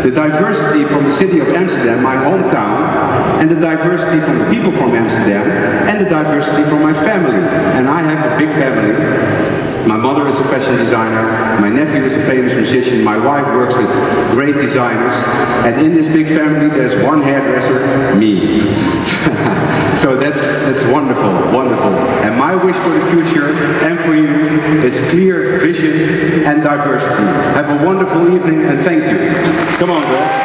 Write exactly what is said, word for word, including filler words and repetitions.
the diversity from the city of Amsterdam, my hometown, and the diversity from the people from Amsterdam, and the diversity from my family. And I have a big family. My mother is a fashion designer, my nephew is a famous musician, my wife works with great designers, and in this big family there's one hairdresser, me. So that's, that's wonderful, wonderful. And my wish for the future and for you is clear vision and diversity. Have a wonderful evening and thank you. Come on, girls.